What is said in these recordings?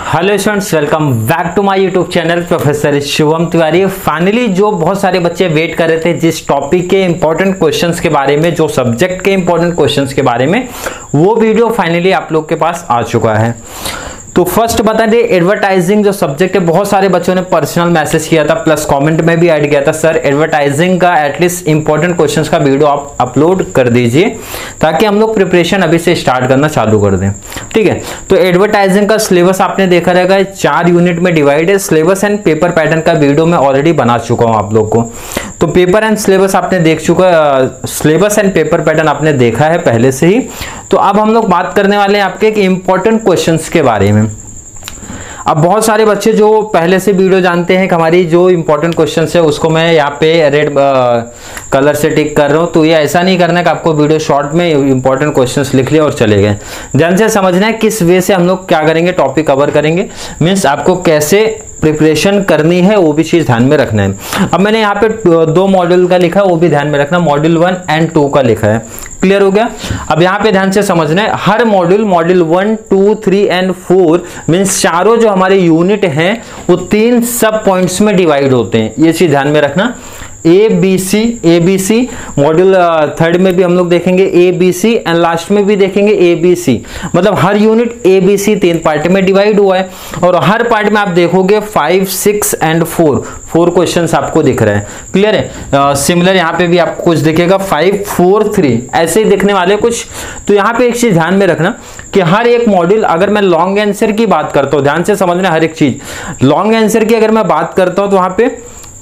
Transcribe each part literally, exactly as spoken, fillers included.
Hello students, welcome back to my YouTube channel professor Shubham Tiwari. Finally जो बहुत सारे बच्चे वेट कर रहे थे जिस टॉपिक के इंपॉर्टेंट क्वेश्चंस के बारे में, जो सब्जेक्ट के इंपॉर्टेंट क्वेश्चंस के बारे में, वो वीडियो फाइनली आप लोग के पास आ चुका है। तो फर्स्ट बता दें, एडवर्टाइजिंग जो सब्जेक्ट है, बहुत सारे बच्चों ने पर्सनल मैसेज किया था, प्लस कमेंट में भी ऐड किया था, सर एडवर्टाइजिंग का एटलीस्ट इंपॉर्टेंट क्वेश्चंस का वीडियो आप अपलोड कर दीजिए ताकि हम लोग प्रिपरेशन अभी से स्टार्ट करना चालू कर दें। ठीक है, तो एडवर्टाइजिंग का सिलेबस आपने देखा रहेगा, चार यूनिट में डिवाइड है। सिलेबस एंड पेपर पैटर्न का वीडियो मैं ऑलरेडी बना चुका हूं आप लोग को, तो पेपर एंड सिलेबस आपने देख चुका, सिलेबस एंड पेपर पैटर्न आपने देखा है पहले से ही। तो अब हम लोग बात करने वाले हैं आपके एक इंपॉर्टेंट क्वेश्चंस के बारे में। अब बहुत सारे बच्चे जो पहले से वीडियो जानते हैं कि हमारी जो इंपॉर्टेंट क्वेश्चंस है उसको मैं यहाँ पे रेड कलर से टिक कर रहा हूँ, तो ये ऐसा नहीं करना है कि आपको वीडियो शॉर्ट में इंपॉर्टेंट क्वेश्चंस लिख लिया और चले गए। ध्यान से समझना है किस वे से हम लोग क्या करेंगे, टॉपिक कवर करेंगे, मीन्स आपको कैसे प्रिपरेशन करनी है वो भी चीज ध्यान में रखना है। अब मैंने यहाँ पे दो मॉड्यूल का लिखा है, वो भी ध्यान में रखना, मॉड्यूल वन एंड टू का लिखा है। क्लियर हो गया? अब यहाँ पे ध्यान से समझना है, हर module module one two three and four means चारों जो हमारे यूनिट हैं वो तीन सब पॉइंट्स में डिवाइड होते हैं, ये चीज ध्यान में रखना। A B C, A B C module third में भी हम लोग देखेंगे A B C, and last में भी देखेंगे ए बी सी। मतलब हर यूनिट ए बी सी तीन पार्ट में डिवाइड हुआ है, और हर पार्ट में आप देखोगे five six and four four questions आपको दिख रहे हैं। क्लियर है? सिमिलर uh, यहाँ पे भी आपको कुछ दिखेगा, फाइव फोर थ्री ऐसे ही दिखने वाले कुछ। तो यहाँ पे एक चीज ध्यान में रखना कि हर एक मॉड्यूल, अगर मैं लॉन्ग आंसर की बात करता हूँ, ध्यान से समझना हर एक चीज, लॉन्ग आंसर की अगर मैं बात करता हूँ तो वहां पे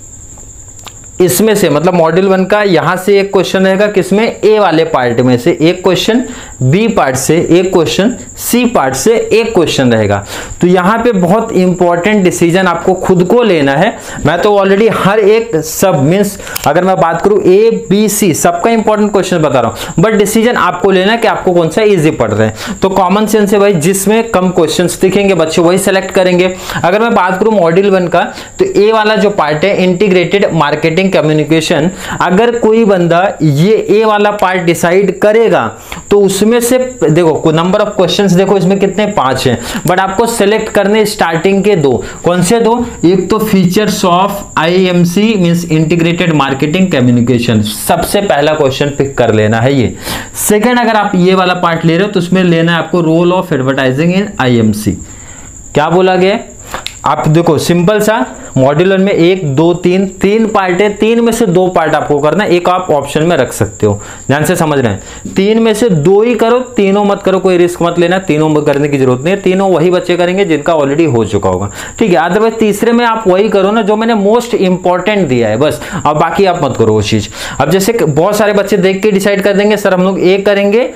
इसमें से मतलब मॉड्यूल वन का यहां से एक क्वेश्चन रहेगा, किसमें? ए वाले पार्ट में से एक क्वेश्चन, बी पार्ट से एक क्वेश्चन, सी पार्ट से एक क्वेश्चन रहेगा। तो यहां पे बहुत इंपॉर्टेंट डिसीजन आपको खुद को लेना है। मैं तो ऑलरेडी हर एक सब मींस अगर मैं बात करूं ए बी सी सबका इंपॉर्टेंट क्वेश्चन बता रहा हूं, बट डिसीजन आपको लेना है कि आपको कौन सा इजी पड़ रहा है। तो कॉमन सेंस है भाई, जिसमें कम क्वेश्चन दिखेंगे बच्चे वही सेलेक्ट करेंगे। अगर मैं बात करूं मॉड्यूल वन का, तो ए वाला जो पार्ट है इंटीग्रेटेड मार्केटिंग कम्युनिकेशन, अगर कोई बंदा ये ए वाला पार्ट डिसाइड करेगा तो उसमें से देखो नंबर ऑफ क्वेश्चंस देखो इसमें कितने, पांच हैं, बट आपको सेलेक्ट करने स्टार्टिंग के दो। कौन से दो? एक तो features of I M C means integrated marketing communication, सबसे पहला क्वेश्चन पिक कर लेना है ये। सेकंड, अगर आप ये वाला पार्ट ले रहे हो तो उसमें लेना है आपको role of advertising in I M C. क्या बोला गया? आप देखो सिंपल सा, मॉड्यूल वन में एक दो तीन तीन पार्ट है, तीन में से दो पार्ट आपको करना है, एक आप ऑप्शन में रख सकते हो। ध्यान से समझ रहे हैं, तीन में से दो ही करो, तीनों मत करो, कोई रिस्क मत लेना, तीनों में करने की जरूरत नहीं है, तीनों वही बच्चे करेंगे जिनका ऑलरेडी हो चुका होगा। ठीक है, अदरवाइज तीसरे में आप वही करो ना जो मैंने मोस्ट इंपॉर्टेंट दिया है बस, अब बाकी आप मत करो वो चीज। अब जैसे बहुत सारे बच्चे देख के डिसाइड कर देंगे, सर हम लोग ए करेंगे,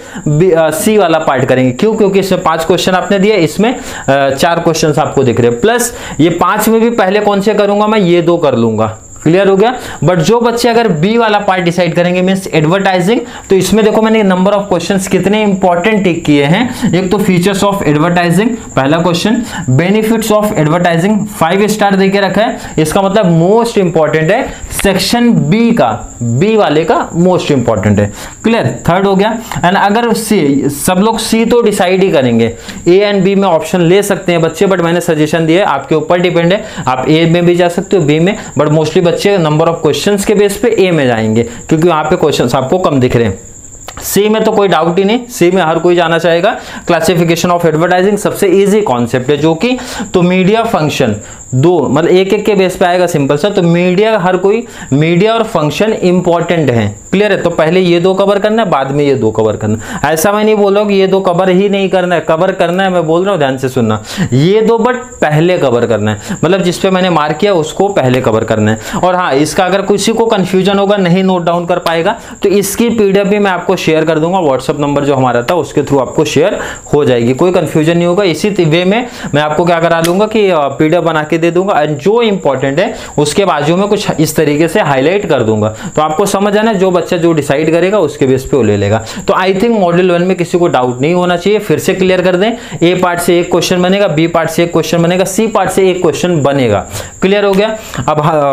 सी वाला पार्ट करेंगे। क्यों? क्योंकि इसमें पांच क्वेश्चन आपने दिया, इसमें चार क्वेश्चन आपको दिख रहे हैं, प्लस ये पांच में भी पहले कौन से करूंगा मैं, ये दो कर लूंगा। क्लियर हो गया? बट जो बच्चे अगर बी वाला पार्ट डिसाइड करेंगे मींस एडवर्टाइजिंग, तो इसमें देखो मैंने नंबर ऑफ क्वेश्चंस कितने इंपॉर्टेंट टिक किए हैं। एक तो फीचर्स ऑफ एडवर्टाइजिंग पहला question, benefits of advertising five star देके रखा है, इसका मतलब मोस्ट इंपॉर्टेंट है। सेक्शन बी का, बी वाले का मोस्ट इंपॉर्टेंट है। क्लियर? थर्ड हो गया। एंड अगर सी, सब लोग सी तो डिसाइड ही करेंगे, ए एंड बी में ऑप्शन ले सकते हैं बच्चे, बट मैंने सजेशन दिया है, आपके ऊपर डिपेंड है, आप ए में भी जा सकते हो, बी में, बट मोस्टली बच्चे नंबर ऑफ क्वेश्चंस के बेस पे ए में जाएंगे क्योंकि वहां पे क्वेश्चंस आपको कम दिख रहे हैं। सी में तो कोई डाउट ही नहीं, सी में हर कोई जाना चाहेगा। क्लासिफिकेशन ऑफ एडवर्टाइजिंग सबसे इजी कॉन्सेप्ट है, जो कि तो मीडिया फंक्शन दो मतलब एक एक के बेस पे आएगा, सिंपल सा। तो मीडिया, हर कोई मीडिया और फंक्शन इंपॉर्टेंट है। क्लियर है? तो पहले ये दो कवर करना है, बाद में ये दो कवर करना। ऐसा मैं नहीं बोल रहा हूं कि ये दो कवर ही नहीं करना है, कवर करना है, मैं बोल रहा हूं ध्यान से सुनना, ये दो बट पहले कवर करना है, मतलब जिसपे मैंने मार्क किया उसको पहले कवर करना है। और हाँ, इसका अगर किसी को कंफ्यूजन होगा, नहीं नोट डाउन कर पाएगा, तो इसकी पीडीएफ भी मैं आपको शेयर कर दूंगा, व्हाट्सएप नंबर जो हमारा था उसके थ्रू आपको शेयर हो जाएगी, कोई कंफ्यूजन नहीं होगा। इसी वे में मैं आपको क्या करा लूंगा कि पीडीएफ बना के दे दूंगा, जो इंपॉर्टेंट है उसके बाजू में कुछ इस तरीके से हाईलाइट कर दूंगा, तो आपको समझ आना, जो बच्चा जो डिसाइड करेगा उसके बेस पे वो ले लेगा। तो आई थिंक मॉड्यूल वन में किसी को डाउट नहीं होना चाहिए। फिर से क्लियर कर दें, ए पार्ट से एक क्वेश्चन बनेगा, बी पार्ट से एक क्वेश्चन बनेगा, सी पार्ट से एक क्वेश्चन बनेगा। क्लियर हो गया? अब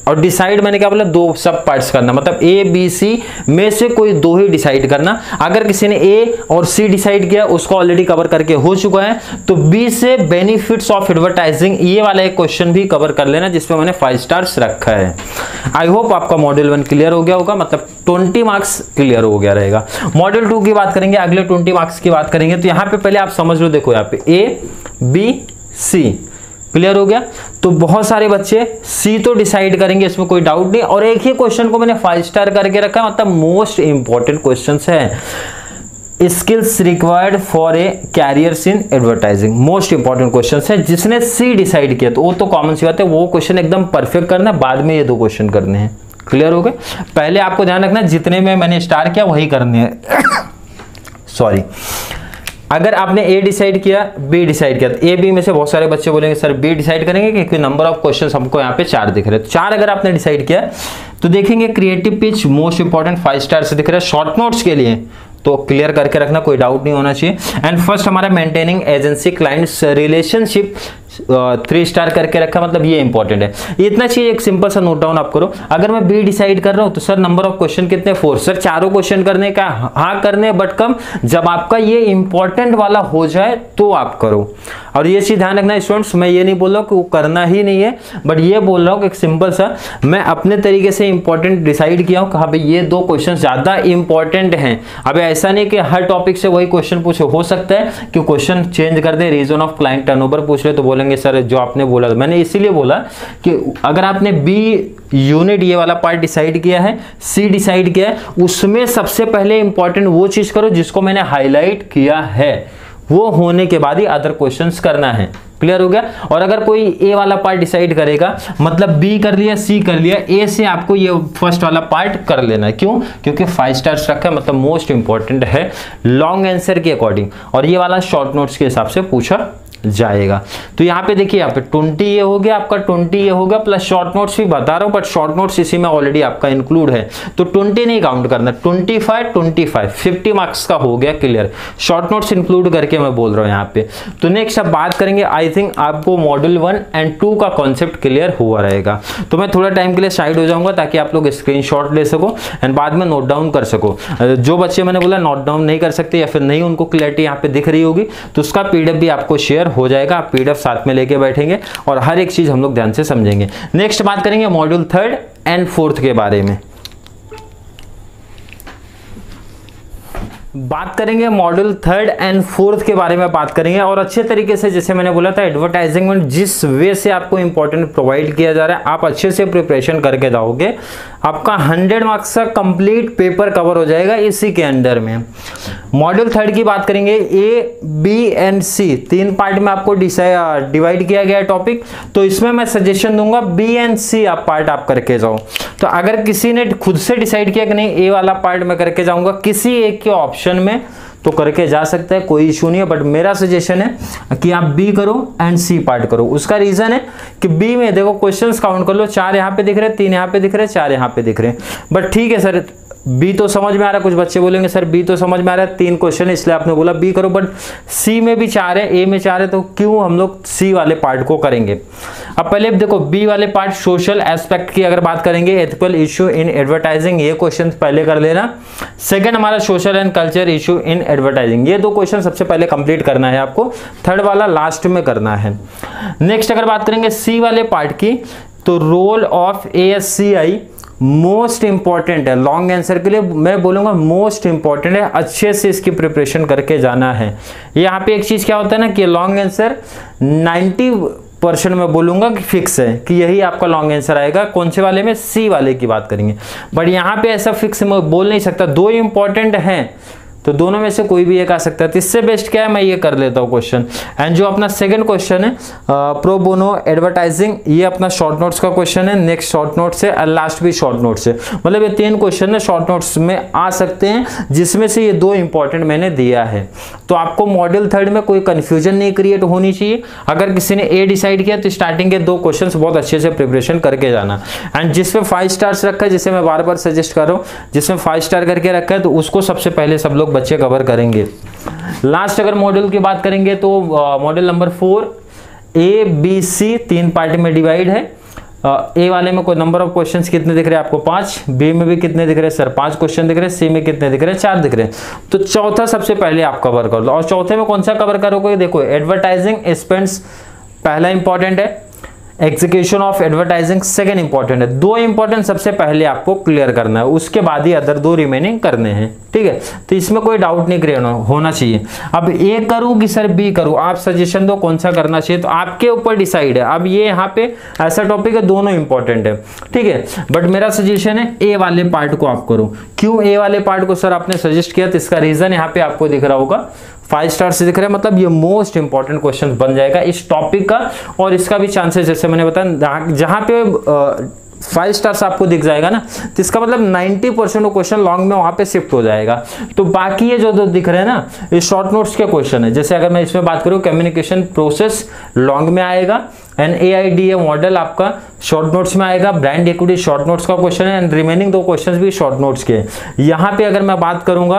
और डिसाइड मैंने क्या बोला, दो सब पार्ट्स करना, मतलब ए बी सी में से कोई दो ही डिसाइड करना। अगर किसी ने ए और सी डिसाइड किया, उसको ऑलरेडी कवर करके हो चुका है, तो बी से बेनिफिट्स ऑफ एडवर्टाइजिंग ये वाला एक क्वेश्चन भी कवर कर लेना, जिसमें मैंने फाइव स्टार्स रखा है। आई होप आपका मॉड्यूल वन क्लियर हो गया होगा, मतलब ट्वेंटी मार्क्स क्लियर हो गया रहेगा। मॉड्यूल टू की बात करेंगे, अगले ट्वेंटी मार्क्स की बात करेंगे। तो यहाँ पे पहले आप समझ लो, देखो यहाँ पे ए बी सी क्लियर हो गया। तो बहुत सारे बच्चे सी तो डिसाइड करेंगे, इसमें कोई डाउट नहीं। और एक ही क्वेश्चन को मैंने फाइव स्टार करके रखा है, मतलब मोस्ट इंपॉर्टेंट क्वेश्चंस है। Skills required for a careers in advertising, most important question है। जिसने सी डिसाइड किया तो वो तो कॉमन सी बात है, वो क्वेश्चन एकदम परफेक्ट करना है, बाद में ये दो क्वेश्चन करने हैं। क्लियर हो गए। पहले आपको ध्यान रखना, जितने में मैंने स्टार किया वही करने हैं। सॉरी, अगर आपने ए डिसाइड किया, बी डिसाइड किया, तो ए बी में से बहुत सारे बच्चे बोलेंगे सर बी डिसाइड करेंगे, क्योंकि नंबर ऑफ क्वेश्चंस हमको यहाँ पे चार दिख रहे हैं। तो चार अगर आपने डिसाइड किया तो देखेंगे creative pitch most important five star से दिख रहा है। शॉर्ट नोट्स के लिए तो क्लियर करके रखना, कोई डाउट नहीं होना चाहिए। एंड फर्स्ट हमारा maintaining agency clients relationship three star करके रखा, मतलब ये इंपॉर्टेंट है। इतना चीज एक सिंपल सा नोट डाउन आप करो। अगर मैं बी डिसाइड कर रहा हूं तो सर नंबर ऑफ क्वेश्चन कितने, फोर। सर चारों क्वेश्चन करने का, हाँ करने बट कम। जब आपका ये इंपॉर्टेंट वाला हो जाए तो आप करो। और ये चीज ध्यान रखना स्टूडेंट्स, मैं ये नहीं बोल रहा हूँ कि वो करना ही नहीं है, बट ये बोल रहा हूँ कि एक सिंपल सा मैं अपने तरीके से इंपॉर्टेंट डिसाइड किया हूँ, कहा भाई ये दो क्वेश्चन ज्यादा इंपॉर्टेंट हैं। अब ऐसा नहीं कि हर टॉपिक से वही क्वेश्चन पूछे, हो सकता है कि क्वेश्चन चेंज कर दे, रीजन ऑफ क्लाइंट टर्नओवर पूछ ले तो बोलेंगे सर जो आपने बोला। मैंने इसीलिए बोला कि अगर आपने बी यूनिट ये वाला पार्ट डिसाइड किया है, सी डिसाइड किया है, उसमें सबसे पहले इंपॉर्टेंट वो चीज करो जिसको मैंने हाईलाइट किया है, वो होने के बाद ही अदर क्वेश्चंस करना है। क्लियर हो गया। और अगर कोई ए वाला पार्ट डिसाइड करेगा, मतलब बी कर लिया, सी कर लिया, ए से आपको ये फर्स्ट वाला पार्ट कर लेना है। क्यों? क्योंकि फाइव स्टार्स रखा है, मतलब मोस्ट इंपॉर्टेंट है लॉन्ग आंसर के अकॉर्डिंग, और ये वाला शॉर्ट नोट्स के हिसाब से पूछा जाएगा। तो यहाँ पे देखिए, यहाँ पे ट्वेंटी ये हो गया आपका, ट्वेंटी ये हो गया, प्लस शॉर्ट नोट्स भी बता रहा हूँ, बट शॉर्ट नोट्स इसी में ऑलरेडी आपका इंक्लूड है, तो ट्वेंटी नहीं काउंट करना, twenty five twenty five fifty marks का हो गया क्लियर। शॉर्ट नोट्स इंक्लूड करके मैं बोल रहा हूँ यहाँ पे। तो नेक्स्ट अब बात करेंगे, आई थिंक आपको मॉड्यूल वन एंड टू का कॉन्सेप्ट क्लियर हुआ रहेगा। तो मैं थोड़ा टाइम के लिए साइड हो जाऊंगा ताकि आप लोग स्क्रीनशॉट ले सको एंड बाद में नोट डाउन कर सको। जो बच्चे मैंने बोला नोट डाउन नहीं कर सकते या फिर नहीं उनको क्लियरिटी यहाँ पे दिख रही होगी, तो उसका पीडीएफ भी आपको शेयर हो जाएगा। आप पीडीएफ साथ में लेके बैठेंगे और हर एक चीज हम लोग ध्यान से समझेंगे। नेक्स्ट बात करेंगे मॉड्यूल थर्ड एंड फोर्थ के बारे में। बात करेंगे मॉड्यूल थर्ड एंड फोर्थ के बारे में बात करेंगे, और अच्छे तरीके से, जैसे मैंने बोला था एडवर्टाइजिंग में जिस वे से आपको इंपॉर्टेंट प्रोवाइड किया जा रहा है, आप अच्छे से प्रिपरेशन करके जाओगे, आपका हंड्रेड मार्क्स का कंप्लीट पेपर कवर हो जाएगा इसी के अंडर में। मॉड्यूल थर्ड की बात करेंगे, ए बी एंड सी तीन पार्ट में आपको डिवाइड किया गया है टॉपिक, तो इसमें मैं सजेशन दूंगा बी एंड सी आप पार्ट आप करके जाओ। तो अगर किसी ने खुद से डिसाइड किया कि नहीं ए वाला पार्ट मैं करके जाऊंगा किसी एक के ऑप्शन में, तो करके जा सकता है, कोई इशू नहीं है, बट मेरा सजेशन है कि आप बी करो एंड सी पार्ट करो। उसका रीजन है कि बी में देखो क्वेश्चंस काउंट कर लो, चार यहाँ पे दिख रहे, तीन यहाँ पे दिख रहे, चार यहाँ पे दिख रहे, बट ठीक है सर बी तो समझ में आ रहा है। कुछ बच्चे बोलेंगे सर बी तो समझ में आ रहा है, तीन क्वेश्चन इसलिए आपने बोला बी करो, बट सी में भी चार है, ए में चार है, तो क्यों हम लोग सी वाले पार्ट को करेंगे। अब पहले देखो बी वाले पार्ट सोशल एस्पेक्ट की अगर बात करेंगे, एथिकल इशू इन एडवर्टाइजिंग, ये क्वेश्चन पहले कर लेना। सेकंड हमारा social and culture issue in advertising, ये दो क्वेश्चन सबसे पहले कंप्लीट करना है आपको, थर्ड वाला लास्ट में करना है। नेक्स्ट अगर बात करेंगे सी वाले पार्ट की, तो role of A S C I most important है लॉन्ग आंसर के लिए, मैं बोलूंगा मोस्ट इंपॉर्टेंट है, अच्छे से इसकी प्रिपरेशन करके जाना है। यहाँ पे एक चीज क्या होता है ना कि लॉन्ग आंसर नाइन्टी परसेंट मैं बोलूंगा कि फिक्स है कि यही आपका लॉन्ग आंसर आएगा। कौन से वाले में? सी वाले की बात करेंगे, बट यहाँ पे ऐसा फिक्स मैं बोल नहीं सकता, दो इंपॉर्टेंट हैं तो दोनों में से कोई भी एक आ सकता है। तो इससे बेस्ट क्या है, मैं ये कर लेता हूँ क्वेश्चन। एंड जो अपना सेकंड क्वेश्चन है प्रो बोनो एडवर्टाइजिंग, ये अपना शॉर्ट नोट्स का क्वेश्चन है, नेक्स्ट शॉर्ट नोट्स है और लास्ट भी शॉर्ट नोट्स है, मतलब ये तीन क्वेश्चन है शॉर्ट नोट्स में आ सकते हैं, जिसमें से ये दो इंपॉर्टेंट मैंने दिया है। तो आपको मॉड्यूल थर्ड में कोई कंफ्यूजन नहीं क्रिएट होनी चाहिए। अगर किसी ने ए डिसाइड किया तो स्टार्टिंग के दो क्वेश्चन बहुत अच्छे से प्रिपरेशन करके जाना। एंड जिसमें फाइव स्टार्स रखा है, जिसे मैं बार बार सजेस्ट कर रहा हूँ, जिसमें फाइव स्टार करके रखा है तो उसको सबसे पहले सब लोग बच्चे कवर करेंगे। लास्ट अगर मॉड्यूल की बात करेंगे तो module number four A B C तीन पार्ट में डिवाइड है। ए वाले में कोई नंबर ऑफ क्वेश्चंस कितने दिख रहे हैं आपको? पांच। बी में भी कितने दिख रहे हैं सर? पांच क्वेश्चन दिख रहे हैं। सी में कितने दिख रहे हैं? चार दिख रहे हैं। तो चौथा सबसे पहले आप कवर कर लो। और चौथे में कौन सा कवर करोगे? देखो एडवर्टाइजिंग एक्सपेंस पहला इंपॉर्टेंट है, execution of advertising second important है। दो इंपॉर्टेंट सबसे पहले आपको क्लियर करना है, उसके बाद ही अदर दो रिमेनिंग करने हैं, ठीक है। तो इसमें कोई डाउट नहीं क्रिएट होना चाहिए। अब ए करूं कि सर बी करूं, आप सजेशन दो कौन सा करना चाहिए, तो आपके ऊपर डिसाइड है। अब ये यहाँ पे ऐसा टॉपिक है दोनों इंपॉर्टेंट है, ठीक है, बट मेरा सजेशन है ए वाले पार्ट को आप करो। क्यों ए वाले पार्ट को सर आपने सजेस्ट किया, तो इसका रीजन यहाँ पे आपको दिख रहा होगा, फाइव स्टार से दिख रहा है, मतलब ये मोस्ट इंपॉर्टेंट क्वेश्चन बन जाएगा इस टॉपिक का। और इसका भी चांसेस जैसे मैंने बताया, जहां पे फाइव स्टार्स आपको दिख जाएगा ना, तो इसका मतलब नाइंटी परसेंट क्वेश्चन लॉन्ग में वहां पे शिफ्ट हो जाएगा। तो बाकी ये जो दो दिख रहे हैं ना, ये शॉर्ट नोट्स के क्वेश्चन है। जैसे अगर मैं इसमें बात करूं, कम्युनिकेशन प्रोसेस लॉन्ग में आएगा, and A I D A model आपका शॉर्ट नोट्स में आएगा, ब्रांड इक्विटी शॉर्ट नोट्स का क्वेश्चन है, एंड रिमेनिंग दो क्वेश्चन भी शॉर्ट नोट्स के। यहाँ पे अगर मैं बात करूंगा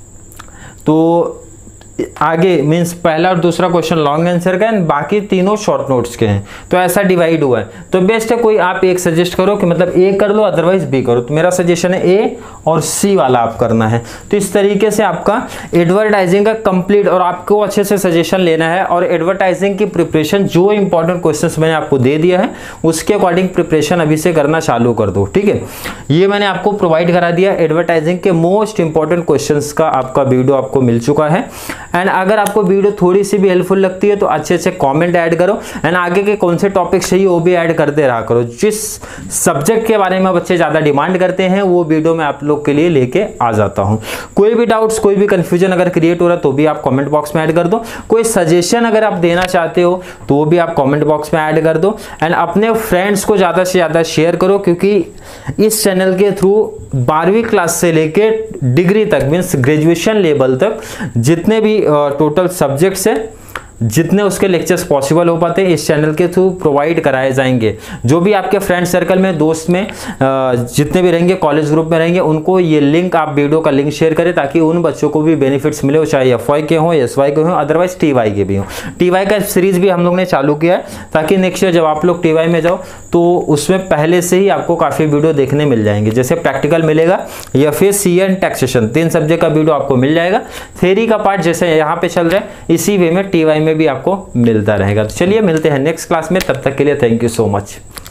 तो आगे मींस पहला और दूसरा क्वेश्चन लॉन्ग आंसर का है, बाकी तीनों शॉर्ट नोट्स के हैं। तो ऐसा डिवाइड हुआ है। तो बेस्ट है कोई आप एक सजेस्ट करो कि मतलब ए कर लो, अदरवाइज बी करो। तो मेरा सजेशन है ए और सी वाला आप करना है। तो इस तरीके से आपका एडवर्टाइजिंग का कंप्लीट, और आपको अच्छे से सजेशन लेना है, और एडवर्टाइजिंग की प्रिपरेशन जो इंपॉर्टेंट क्वेश्चन मैंने आपको दे दिया है उसके अकॉर्डिंग प्रिपरेशन अभी से करना चालू कर दो, ठीक है। ये मैंने आपको प्रोवाइड करा दिया एडवर्टाइजिंग के मोस्ट इंपॉर्टेंट क्वेश्चन का आपका वीडियो आपको मिल चुका है। एंड अगर आपको वीडियो थोड़ी सी भी हेल्पफुल लगती है तो अच्छे अच्छे कमेंट ऐड करो, एंड आगे के कौन से टॉपिक चाहिए वो भी ऐड करते रहा करो। जिस सब्जेक्ट के बारे में बच्चे ज्यादा डिमांड करते हैं वो वीडियो मैं आप लोग के लिए लेके आ जाता हूं। कोई भी डाउट्स, कोई भी कंफ्यूजन अगर क्रिएट हो रहा है तो भी आप कमेंट बॉक्स में ऐड कर दो। कोई सजेशन अगर आप देना चाहते हो तो वो भी आप कमेंट बॉक्स में ऐड कर दो, एंड अपने फ्रेंड्स को ज्यादा से ज्यादा शेयर करो, क्योंकि इस चैनल के थ्रू बारहवीं क्लास से लेके डिग्री तक मीन्स ग्रेजुएशन लेवल तक जितने भी टोटल सब्जेक्ट्स है, जितने उसके लेक्चर्स पॉसिबल हो पाते हैं इस चैनल के थ्रू प्रोवाइड कराए जाएंगे। जो भी आपके फ्रेंड सर्कल में, दोस्त में जितने भी रहेंगे, कॉलेज ग्रुप में रहेंगे, उनको ये लिंक, आप वीडियो का लिंक शेयर करें ताकि उन बच्चों को भी बेनिफिट्स मिले, हो चाहे एफ वाई के हों, एस वाई के हों, अदरवाइज टी वाई के भी हों। टी वाई का सीरीज भी हम लोग ने चालू किया है ताकि नेक्स्ट ईयर जब आप लोग टी वाई में जाओ तो उसमें पहले से ही आपको काफ़ी वीडियो देखने मिल जाएंगे। जैसे प्रैक्टिकल मिलेगा या फिर सी एंड टैक्सेशन, तीन सब्जेक्ट का वीडियो आपको मिल जाएगा। थ्योरी का पार्ट जैसे यहाँ पे चल रहा है इसी वे में टी वाई में भी आपको मिलता रहेगा। तो चलिए मिलते हैं नेक्स्ट क्लास में, तब तक के लिए थैंक यू सो मच।